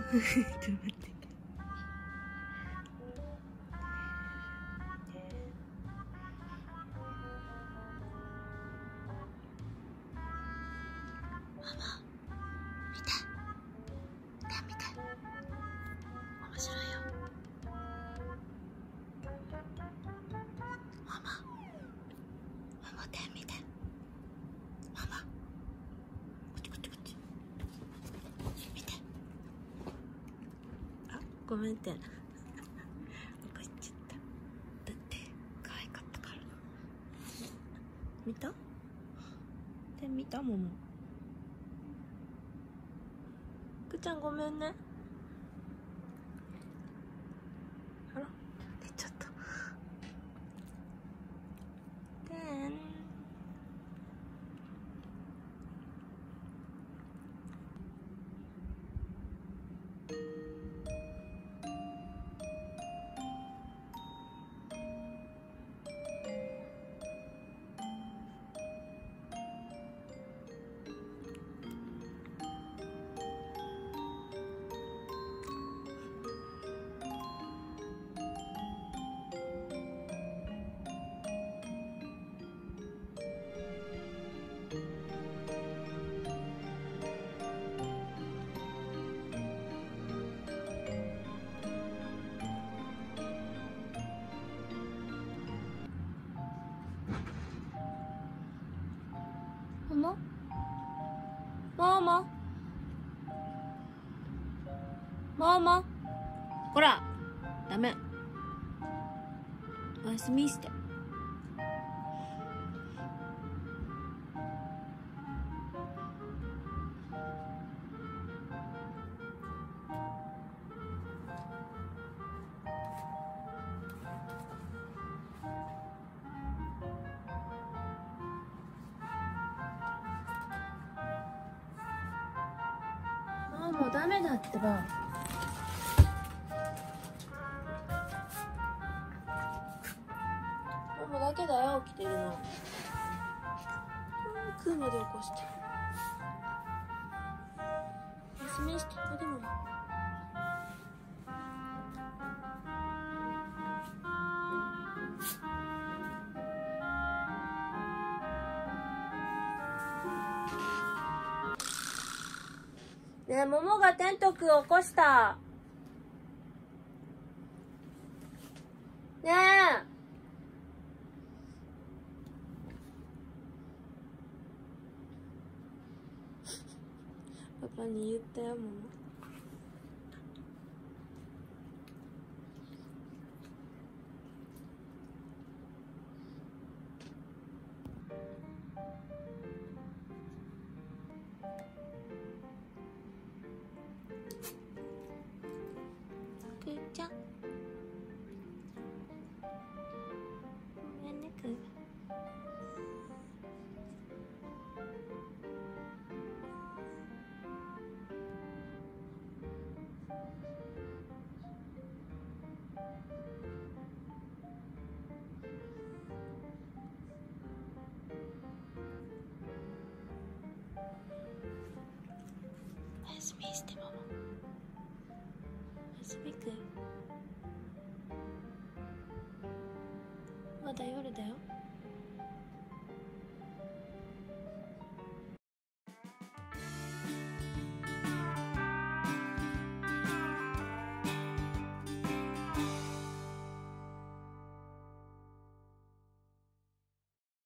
ちょっと待って。ママ見て、見て、面白いよ。ママ手見て。ママこっちこっちこっち見て。あ、ごめんって怒っちゃった。だって可愛かったから。見た？手見た？ももくちゃんごめんね。あら出ちゃった。てんマママママほらダメ、おやすみして。もうダメだってば。ママだけだよ起きてるの。クーまで起こして。おやすみして。あ、でもねえ、ももがてんとくん起こした。ねえ。パパに言ったよ、もも。くーちゃん。ごめんね、くー。おやすみして、ママ。